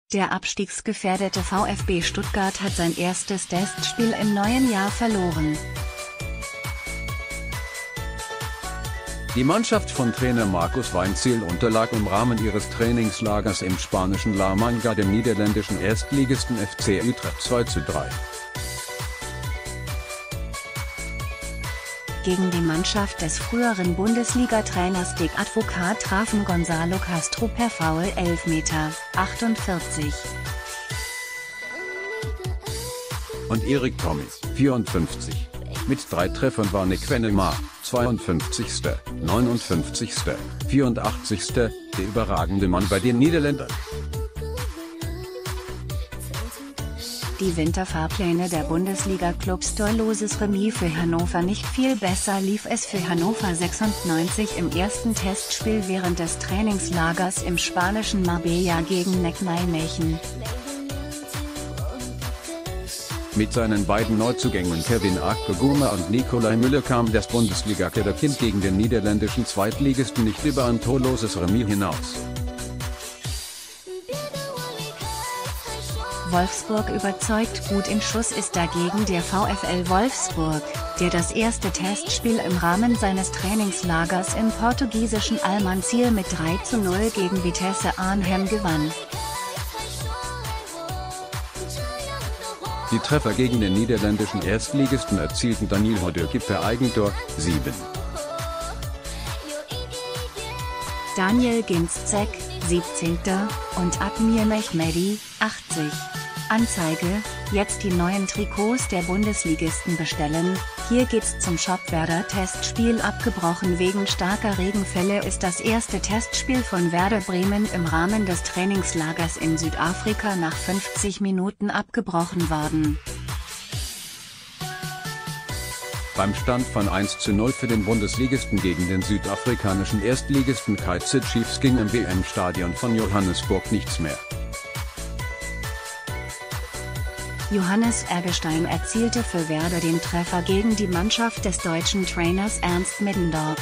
Der abstiegsgefährdete VfB Stuttgart hat sein erstes Testspiel im neuen Jahr verloren. Die Mannschaft von Trainer Markus Weinzierl unterlag im Rahmen ihres Trainingslagers im spanischen La Manga dem niederländischen Erstligisten FC Utrecht 2:3. Gegen die Mannschaft des früheren Bundesliga-Trainers Dick Advocaat trafen Gonzalo Castro per Foul Elfmeter, 48. Und Erik Thomas, 54. Mit 3 Treffern war Nick Venema, 52., 59., 84. der überragende Mann bei den Niederländern. Die Winterfahrpläne der Bundesliga-Clubs: torloses Remis für Hannover. Nicht viel besser lief es für Hannover 96 im ersten Testspiel während des Trainingslagers im spanischen Marbella gegen NEC Nijmegen. Mit seinen beiden Neuzugängen Kevin Akpoguma und Nicolai Müller kam das Bundesliga-Kind gegen den niederländischen Zweitligisten nicht über ein torloses Remis hinaus. Wolfsburg überzeugt. Gut in Schuss ist dagegen der VfL Wolfsburg, der das erste Testspiel im Rahmen seines Trainingslagers im portugiesischen Almanciel mit 3:0 gegen Vitesse Arnhem gewann. Die Treffer gegen den niederländischen Erstligisten erzielten Daniel Hodöke per Eigentor, 7. Daniel Ginczek, 17. und Admir Mehmedi, 80. Anzeige: Jetzt die neuen Trikots der Bundesligisten bestellen. Hier geht's zum Shop. Werder Testspiel abgebrochen. Wegen starker Regenfälle ist das erste Testspiel von Werder Bremen im Rahmen des Trainingslagers in Südafrika nach 50 Minuten abgebrochen worden. Beim Stand von 1:0 für den Bundesligisten gegen den südafrikanischen Erstligisten Kaizer Chiefs ging im WM-Stadion von Johannesburg nichts mehr. Johannes Eggestein erzielte für Werder den Treffer gegen die Mannschaft des deutschen Trainers Ernst Middendorf.